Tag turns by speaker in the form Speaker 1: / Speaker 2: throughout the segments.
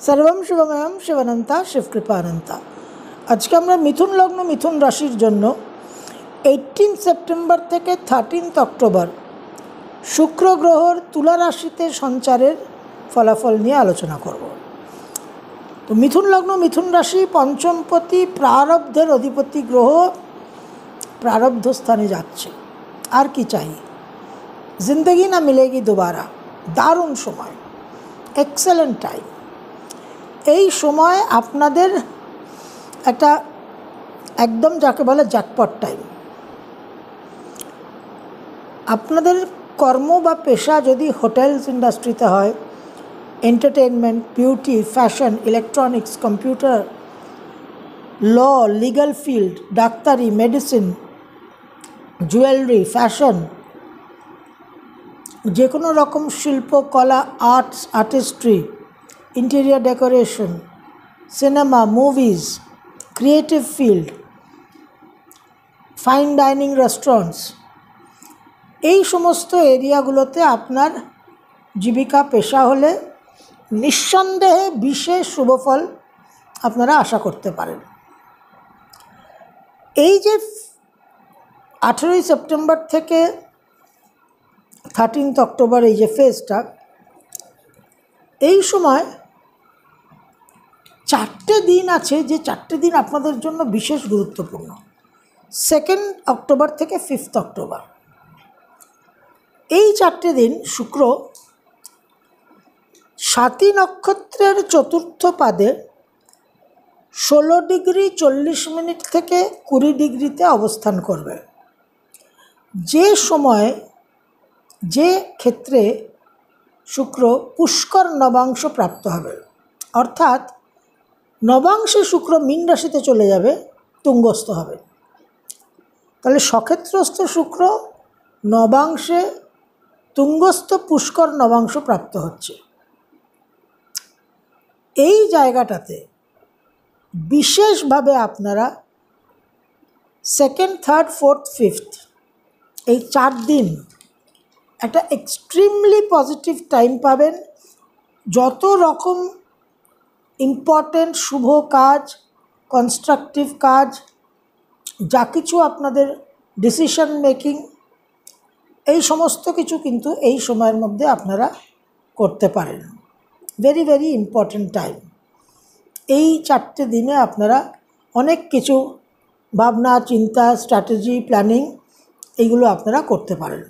Speaker 1: सर्वं शिवमयं शिवनंता शिवकृपानंता। আজকে আমরা মিথুন লগ্ন মিথুন রাশির জন্য 18 সেপ্টেম্বর থেকে 13 অক্টোবর শুক্র গ্রহর তুলা রাশিতে সঞ্চারের ফলাফল নিয়ে আলোচনা করব। তো মিথুন লগ্ন মিথুন রাশি পঞ্চমপতি প্রারব্ধের অধিপতি গ্রহ প্রারব্ধ স্থানে যাচ্ছে। আর কি চাই, জিন্দগি না মিলেগি दोबारा। দারুণ সময়, এক্সেলেন্ট টাইম। এই সময় আপনাদের একটা একদম যাকে বলে জ্যাকপট টাইম। আপনাদের কর্ম বা পেশা যদি হোটেলস ইন্ডাস্ট্রিতে হয়, entertainment, beauty, fashion, electronics, computer, law, legal field, ডাক্তারি, মেডিসিন, জুয়েলারি, ফ্যাশন, যে কোনো রকম শিল্প, কলা, arts, artistry, interior decoration, cinema, movies, creative field, fine dining restaurants, এই সমস্ত এরিয়াগুলোতে আপনার জীবিকা পেশা হলে নিঃসন্দেহে বিশেষ শুভফল আপনারা আশা করতে পারেন। এই যে 18 সেপ্টেম্বর থেকে 13 অক্টোবর এই যে ফেজটা, এই সময় 4টে দিন আছে, যে 4টে দিন আপনাদের জন্য বিশেষ গুরুত্বপূর্ণ। 2 অক্টোবর থেকে 5 অক্টোবর এই 4টে দিন শুক্র স্বাতী নক্ষত্রের চতুর্থ পাদে 16 ডিগ্রি 40 মিনিট থেকে 20 ডিগ্রিতে অবস্থান করবে। যে সময় যে ক্ষেত্রে শুক্র পুষ্কর নবাংশ প্রাপ্ত হবে, অর্থাৎ নবাংশে শুক্র মীন রাশিতে চলে যাবে, তুঙ্গস্থ হবে। তাহলে সক্ষেত্রস্থ শুক্র নবাংশে তুঙ্গস্থ পুষ্কর নবাংশ প্রাপ্ত হচ্ছে। এই জায়গাটাতে বিশেষভাবে আপনারা 2nd, 3rd, 4th, 5th এই 4 দিন একটা এক্সট্রিমলি পজিটিভ টাইম পাবেন। যত রকম ইম্পর্টেন্ট শুভ কাজ, কনস্ট্রাকটিভ কাজ, যা কিছু আপনাদের ডিসিশন মেকিং, এই সমস্ত কিছু কিন্তু এই সময়ের মধ্যে আপনারা করতে পারেন। Very very important time. এই 4টে দিনে আপনারা অনেক কিছু ভাবনা চিন্তা, স্ট্র্যাটেজি, প্ল্যানিং এইগুলো আপনারা করতে পারেন।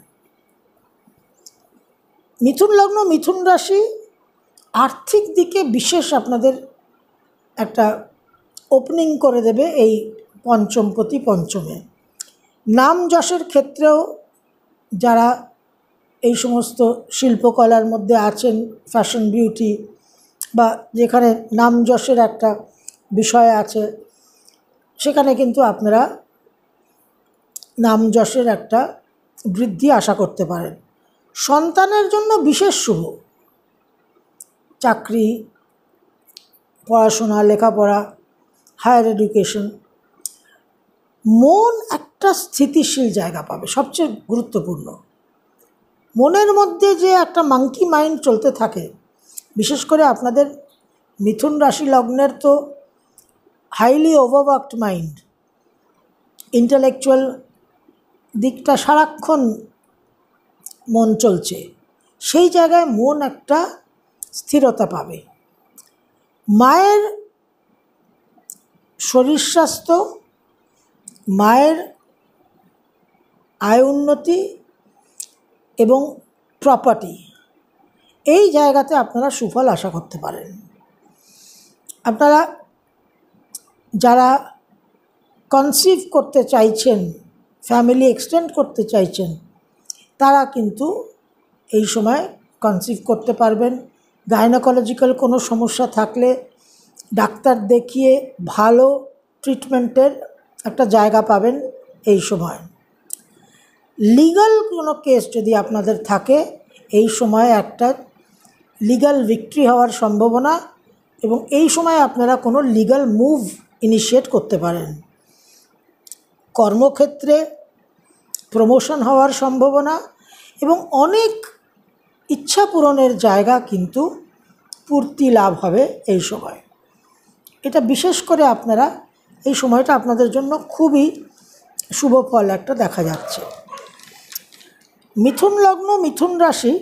Speaker 1: মিথুন লগ্ন মিথুন রাশি আর্থিক দিকে বিশেষ আপনাদের একটা ওপেনিং করে দেবে এই পঞ্চমপতি পঞ্চমে। নাম যশের ক্ষেত্রেও যারা এই সমস্ত শিল্পকলার মধ্যে আছেন, ফ্যাশন, বিউটি, বা যেখানে নাম যশের একটা বিষয় আছে, সেখানে কিন্তু আপনারা নাম যশের একটা বৃদ্ধি আশা করতে পারেন। সন্তানের জন্য বিশেষ শুভ, চাকরি, পড়াশোনা, লেখাপড়া, হায়ার এডুকেশন, মন একটা স্থিতিশীল জায়গা পাবে। সবচেয়ে গুরুত্বপূর্ণ, মনের মধ্যে যে একটা মাঙ্কি মাইন্ড চলতে থাকে, বিশেষ করে আপনাদের মিথুন রাশি লগ্নের তো হাইলি ওভারওয়ার্কড মাইন্ড, ইন্টেলেকচুয়াল দিকটা সারাক্ষণ মন চলছে, সেই জায়গায় মন একটা স্থিরতা পাবে। মায়ের শরীর স্বাস্থ্য, মায়ের আয় উন্নতি এবং প্রপার্টি, এই জায়গাতে আপনারা সুফল আশা করতে পারেন। আপনারা যারা কনসিভ করতে চাইছেন, ফ্যামিলি এক্সটেন্ড করতে চাইছেন, তারা কিন্তু এই সময় কনসিভ করতে পারবেন। গাইনোকোলজিক্যাল কোনো সমস্যা থাকলে ডাক্তার দেখিয়ে ভালো ট্রিটমেন্টের একটা জায়গা পাবেন এই সময়। লিগ্যাল কোনো কেস যদি আপনাদের থাকে, এই সময় একটা লিগ্যাল ভিক্টরি হওয়ার সম্ভাবনা, এবং এই সময় আপনারা কোনো লিগ্যাল মুভ ইনিশিয়েট করতে পারেন। কর্মক্ষেত্রে প্রমোশন হওয়ার সম্ভাবনা এবং অনেক ইচ্ছা পূরণের জায়গা কিন্তু পূর্তি লাভ হবে এই সময়। এটা বিশেষ করে আপনারা এই সময়টা আপনাদের জন্য খুবই শুভ ফল একটা দেখা যাচ্ছে। মিথুন লগ্ন, মিথুন রাশি,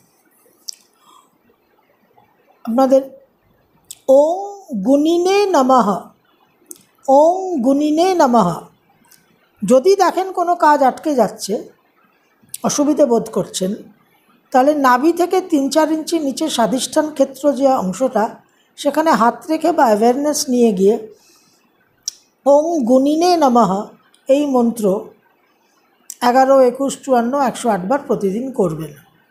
Speaker 1: আপনাদের ওং গুণিনে নমঃ, ওং গুণিনে নমঃ। যদি দেখেন কোনো কাজ আটকে যাচ্ছে, অসুবিধে বোধ করছেন, তাহলে নাভি থেকে 3-4 ইঞ্চি নিচে স্বাধিষ্ঠান ক্ষেত্র যে অংশটা, সেখানে হাত রেখে বা অ্যাওয়ারনেস নিয়ে গিয়ে ওং গুণিনে নমঃ এই মন্ত্র 11, 21, 54, 108 বার প্রতিদিন করবেন।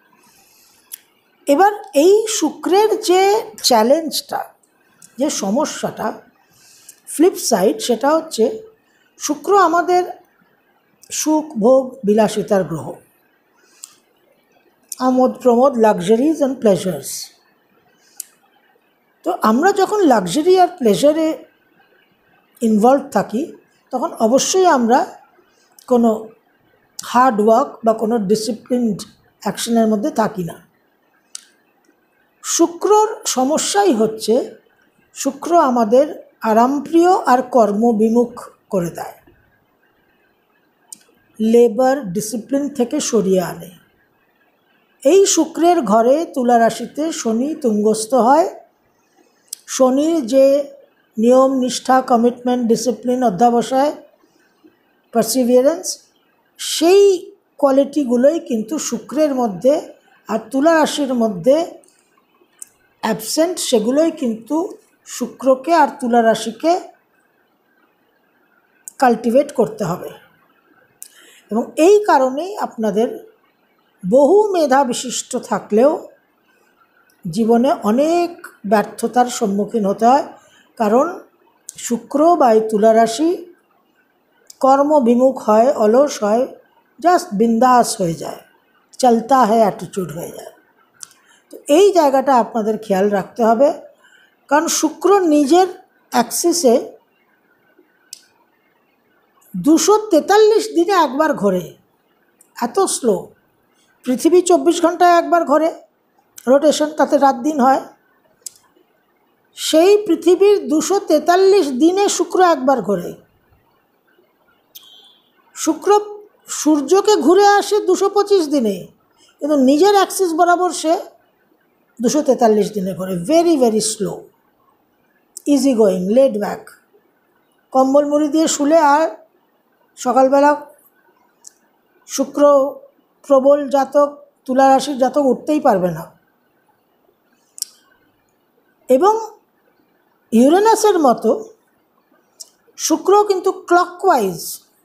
Speaker 1: এবার এই শুক্রের যে চ্যালেঞ্জটা, যে সমস্যাটা, ফ্লিপ সাইড, সেটা হচ্ছে শুক্র আমাদের সুখ, ভোগ, বিলাসিতার গ্রহ, আমোদ প্রমোদ, লাক্সারিজ অ্যান্ড প্লেজার্স। তো আমরা যখন লাক্সারি আর প্লেজারে ইনভলভ থাকি, তখন অবশ্যই আমরা কোনো হার্ড ওয়ার্ক বা কোনো ডিসিপ্লিনড অ্যাকশনের মধ্যে থাকি না। শুক্রর সমস্যাই হচ্ছে শুক্র আমাদের আরামপ্রিয় আর কর্মবিমুখ করে দেয়, লেবার ডিসিপ্লিন থেকে সরিয়ে আনে। এই শুক্রের ঘরে তুলা রাশিতে শনি তুঙ্গস্থ হয়। শনির যে নিয়ম, নিষ্ঠা, কমিটমেন্ট, ডিসিপ্লিন, অধ্যাবসায়, পারসিভিয়ারেন্স, সেই কোয়ালিটিগুলোই কিন্তু শুক্রের মধ্যে আর তুলা রাশির মধ্যে অ্যাবসেন্ট। সেগুলোই কিন্তু শুক্রকে আর তুলা রাশিকে কাল্টিভেট করতে হবে। এবং এই কারণেই আপনাদের বহু মেধা বিশিষ্ট থাকলেও জীবনে অনেক ব্যর্থতার সম্মুখীন হতে হয়, কারণ শুক্র বা এই তুলা রাশি কর্মবিমুখ হয়, অলস হয়, জাস্ট বিন্দাস হয়ে যায়, চলতা হয় অ্যাটিটিউড হয়ে যায়। তো এই জায়গাটা আপনাদের খেয়াল রাখতে হবে, কারণ শুক্র নিজের অ্যাক্সিসে 243 দিনে একবার ঘোরে, এত স্লো। পৃথিবী 24 ঘন্টায় একবার ঘোরে, রোটেশন, তাতে রাত দিন হয়। সেই পৃথিবীর 243 দিনে শুক্র একবার ঘোরে। শুক্র সূর্যকে ঘুরে আসে 225 দিনে, কিন্তু নিজের অ্যাক্সিস বরাবর সে 243 দিনে ঘোরে। Very very slow, easy going, laid back, কম্বল মুড়ি দিয়ে শুলে আর সকালবেলা শুক্র প্রবল জাতক, তুলা রাশির জাতক উঠতেই পারবে না। এবং ইউরেনাসের মতো শুক্র কিন্তু ক্লকওয়াইজ,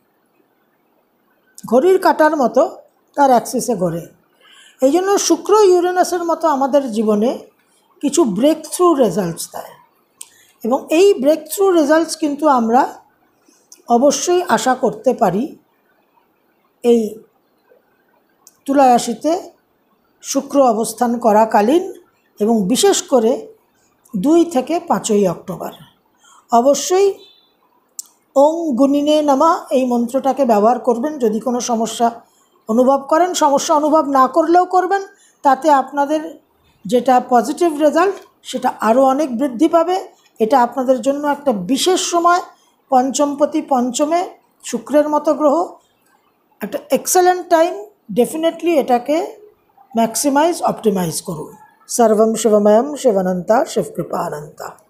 Speaker 1: ঘড়ির কাঁটার মতো তার অ্যাক্সিসে ঘোরে। এই জন্য শুক্র ইউরেনাসের মতো আমাদের জীবনে কিছু ব্রেক থ্রু রেজাল্টস দেয়, এবং এই ব্রেক থ্রু রেজাল্টস কিন্তু আমরা অবশ্যই আশা করতে পারি এই তুলা রাশিতে শুক্র অবস্থান করাকালীন, এবং বিশেষ করে 2 থেকে 5ই অক্টোবর। অবশ্যই ওং গুণিনে নমঃ এই মন্ত্রটাকে ব্যবহার করবেন যদি কোনো সমস্যা অনুভব করেন। সমস্যা অনুভব না করলেও করবেন, তাতে আপনাদের যেটা পজিটিভ রেজাল্ট সেটা আরও অনেক বৃদ্ধি পাবে। এটা আপনাদের জন্য একটা বিশেষ সময়। পঞ্চমপতি পঞ্চমে, শুক্রের মতো গ্রহ, একটা এক্সেলেন্ট টাইম। ডেফিনেটলি এটাকে ম্যাক্সিমাইজ, অপটিমাইজ করুন। সর্বম শিবময়ম শিবানন্তা, শিবকৃপা অনন্তা।